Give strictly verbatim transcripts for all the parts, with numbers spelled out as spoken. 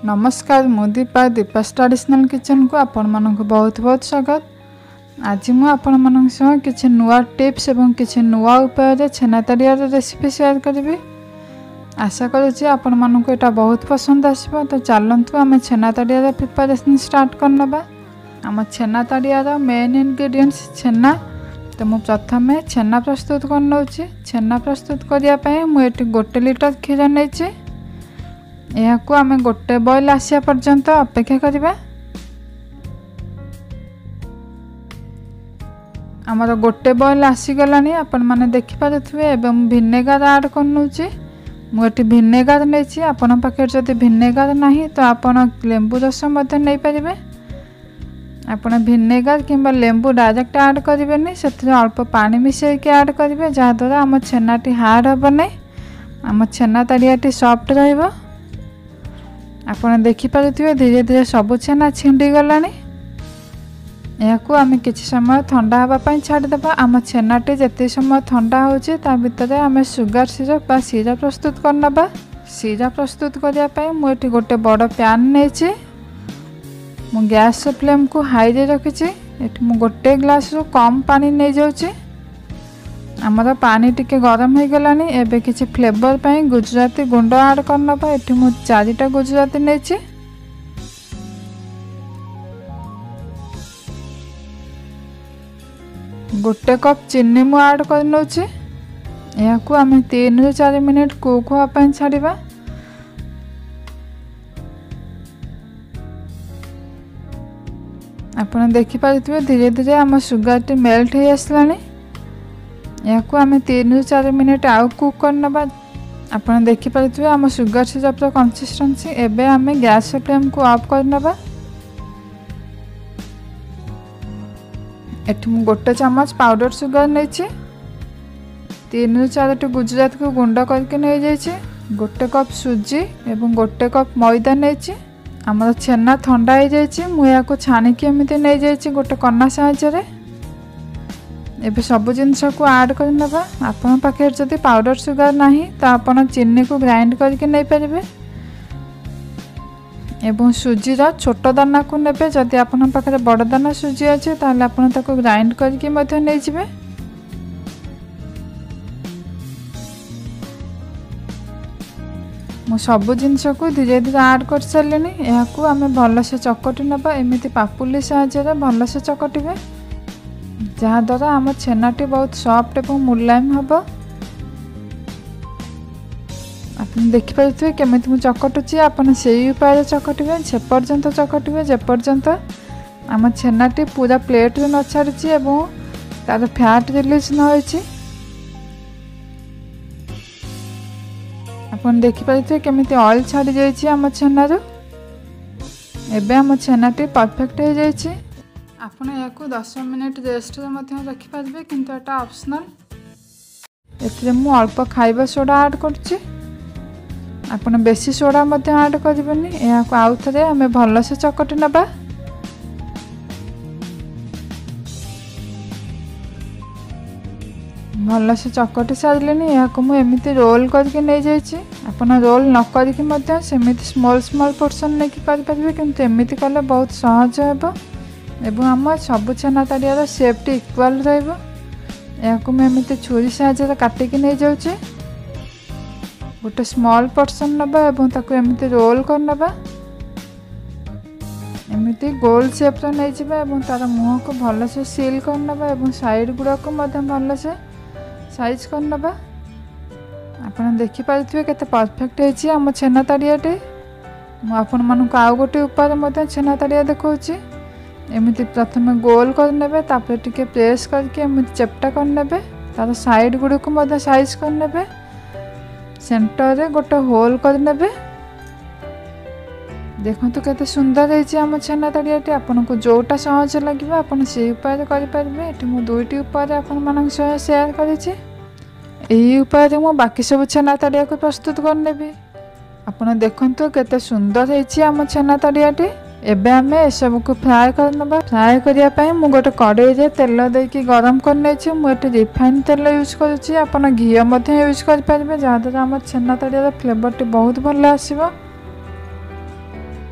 नमस्कार मु Deepa Deepa's traditional kitchen को आपण मानक बहुत बहुत स्वागत। आज मु आपण मानक सह किछि नुआ टिप्स एवं किछि नुआ उपाय छेना तरिया रेसिपी शेयर करी। आशा करुच्ची आपण मानक एटा बहुत पसंद आसबो। तो चलतु आम छेना तरिया प्रिपरेशन स्टार्ट करनबा। आम छेना तरिया मेन इंग्रेडिएंट्स छेना। तो मु प्रथम छेना प्रस्तुत करनौछि। छेना प्रस्तुत करिया पय मु एटी गोटे लिटर क्षीर नैछि। यह को आम गोटे बॉयल आसिया पर्यंत अपेक्षा करिबा। आमर गोटे बॉयल आसीगलानी आपण माने देखि पारुथुबे। एवं विनेगर ऐड करनौछि। मु एटी विनेगर नैछि। आपण पाखे जदि विनेगर नाही तो आपण लेंबू रस मध्ये नै परिबे। आपण विनेगर किंबा लेंबू डायरेक्ट ऐड करिवेनी। सेथि अल्प पानी मिसै के ऐड करिवे जा द्वारा आम छेनाटी हार्ड हबो नै। आम छेना तरियाटी सॉफ्ट रहइबो। आपण देखि पारुथिबे धीरे धीरे सब छेना छिंडी गलानी। याकू आम किछि समय ठंडा हवा पई छाडी देबा। आम छेनाटी जते समय ठंडा होछि ता भितरे आम सुगर सिरप बा सीरा प्रस्तुत करनबा। सीरा प्रस्तुत करिया पई मु एठी गोटे बड़ पैन नैछि। मु गैस फ्लेम को हाई रे रखिछि। एठी मु गोटे ग्लास रो कम पानी नै जाउछि। आमर पानी टिके गरम हो गलानी। एबे किछि फ्लेवर पई गुजराती गुंड ऐड करनबा। एठी मु चारिटा गुजराती नैछि। गोटे कप चीनी मु ऐड करनौछि। याकू आमे तीन रु चार मिनिट कुक होआ पई छाडिबा। आपण देखि पारुथिबे धीरे धीरे आम सुगर टी मेल्ट हो आसलानी। याकू आमे तीन रु चार मिनिट आउ कुक करनबा। आपण देखि पारुथिबे आम सुगर सिरप रो कंसिस्टेंसी। एबे आमे गैस फ्लेम को ऑफ करनबा। एठी मु गोटे चम्मच पाउडर सुगर नैछि। तीन रु चार टी गुजरात को गुंड करके नै जायछि। गोटे कप सुजी एवं गोटे कप मैदा नैछि। हमर छेना ठंडा हो जायछि। मु याको छाणी के एमिते नै जायछि गोटे कन्ना साहाय्य रे। एबे सब जिनस को ऐड करनबा। आपन पाखे जदि पाउडर सुगर नाही तो आपन चीनी को ग्राइंड करके नै परिबे। एवं सुजी रा छोट दाना को नेबे। जदि आपन पाखे बड़ दाना सुजी अछि ताले आपन ताको ग्राइंड करके मध्ये नै जिबे। मु सब जिनस को धीरे धीरे ऐड कर सारलेनी। याकू आमे भल से चकटी नबा। एमिति पापुली साहाय्य रे भल से चकटिबे जहा द्वारा आम छेनाटी बहुत सॉफ्ट एवं मुलायम हबो। आपन देखि पारुथिबे केमिति मु चकटुची। आपन सेही उपाय चकटिबे से पर्यंत चकटिबे जे पर्यंत आम छेनाटी पूरा प्लेट रे न छाडुची एवं तार फैट रिलीज न होइची। आपन देखि पारुथिबे केमिति ऑयल छाडी जायछि आम छेनारो। एबे आम छेनाटी परफेक्ट हो जायछि। आपण याकू दस मिनिट रेस्ट रे मध्य रखि पारबे किंतु एटा ऑप्शनल। एथिरे मु अल्प खाइबा सोडा ऐड करछि। आपण बेसी सोडा मध्य ऐड करबेनी। याकू आउ थरे हमें भल से चकटी नबा। भल से चकटी सारलेनी। याकू मु एमिति रोल करके नै जायछि। आपण रोल न करके मध्य सेमिति स्मॉल स्मॉल पोर्शन नै कि कर पारबे किंतु एमिति कले बहुत सहज हेबो। एवं आम सब छेना तरियार सेपटी इक्वाल रहिबो। याकू मैं एमिति छुरी साहाय्य काटिकी नै जाउछि। गोटे स्मॉल पोर्शन नबा एवं ताको एमिति रोल करनबा। एमिति गोल शेप रो नै जिबा एवं तार मुह को भल से सील करनबा एवं साइड गुडा को मध्य भल से साइज करनबा। आपण देखि पारुथिबे केते परफेक्ट हेछि आम छेना तरियाटे। मु आपण मानक आउ गोटे उपाय मध्य छेना तरिया देखौछि। एमिति प्रथमे गोल करनेबे तापर टिके प्रेस करके एमिति चेप्टा करनेबे। तार साइड गुडी को मध्य साइज करनेबे। सेंटर रे गोटे होल करनेबे। देखंतु केते सुंदर हेछि आम छेना तरियाटी। आपनको जोटा सहज लागिबा आपण से उपाय करि परबे। एठी मु दुईटी उपाय आपण मानक सह शेयर करिछि। एही उपाय रे मु बाकी सब छेना तरिया को प्रस्तुत करनेबे। आपण देखंतु केते सुंदर हेछि आम छेना तरियाटी। एबे आमे ए सब को फ्राई करनबा। फ्राई करिया पई मु गोटे कढ़ाई रे तेल देकी गरम करने छी। मु एटे रिफाइन तेल यूज करूची। आपण घी मध्ये यूज कर परबे जा द्वारा हम छेना तरिया फ्लेवर टी बहुत भल आसीबो।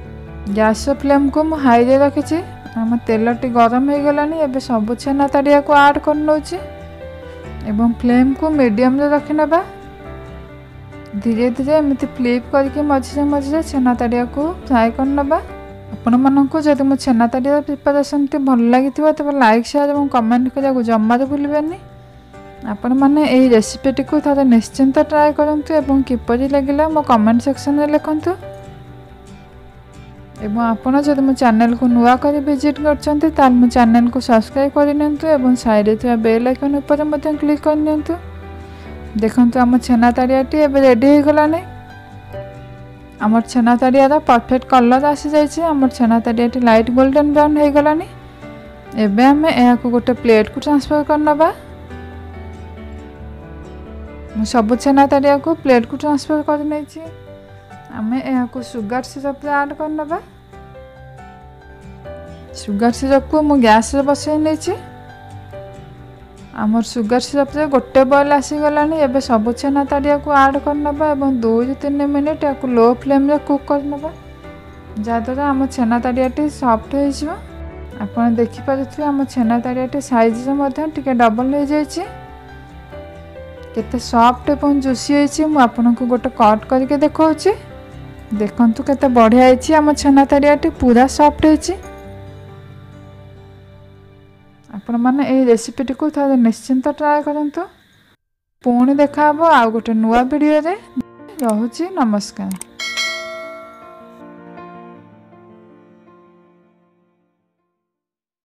गैस फ्लेम को मु हाई रे रखी। आम तेलटी गरम हो गलानी। एबे सब छेना ताड़िया को ऐड कर नौची एवं फ्लेम को मीडियम रे रखी नबा। धीरे धीरे एमती फ्लिप करके मझे मझे छेना ताड़िया को फ्राए कर नबा। आपण मानक जदि मो छेना ताड़िया प्रिपरेशन टी भल लगी तेज लाइक शेयर और कमेंट करा जमार भूलें। आपण मैंने यही रेसिपीटी को थे निश्चिंत ट्राए करूँ और किपरि लगिला मो कमेंट सेक्शन में लिखंतु। एवं आपण जदि मो चैनल को नुआ कर विजिट कर मो चैनल को सब्सक्राइब कर साइड थी बेल आइकन ऊपर मध्य क्लिक कर। देखंतु आम छेना ताड़ियाटी एबे रेडी हो गलानी। आमर छेना ताड़ियार परफेक्ट कलर आसी जाइए। आमर छेना ताड़ियाटी लाइट गोल्डन ब्राउन हो गलानी। एबे आमे एहा को गोटे प्लेट को ट्रांसफर करनबा। मु सब छेना ताड़िया को प्लेट को ट्रांसफर कर नेछि। आमे एहा को सुगर सिरप रे ऐड करनबा। सुगर सिरप को मु गैस रे बसै नेछि। आमर सुगर सिरप रे गोटे बॉयल आसी गलानी। एबे सब छेना ताड़िया को ऐड करनबा एवं दो रु तीन मिनिट याकू लो फ्लेम रे कुक करनबा। जाद्वारा आम छेना ताड़ियाटी सॉफ्ट हो जिवो। आपण देखि पारुथिबे आम छेना ताड़ियाटी साइज रे मध्य टिके डबल हो जाइछि। केते सॉफ्ट एवं जुसी होइछि। मु आपनको गोटे कट करके देखाउछि। देखंतु केते बढ़िया होइछि। आम छेना ताड़ियाटी पूरा सॉफ्ट होइछि। आपण माने एही रेसिपीटी को थोड़ा निश्चिंत ट्राए करंतु। पुणी देखा हबो आ गोटे नुआ वीडियो रे। रहुछि नमस्कार।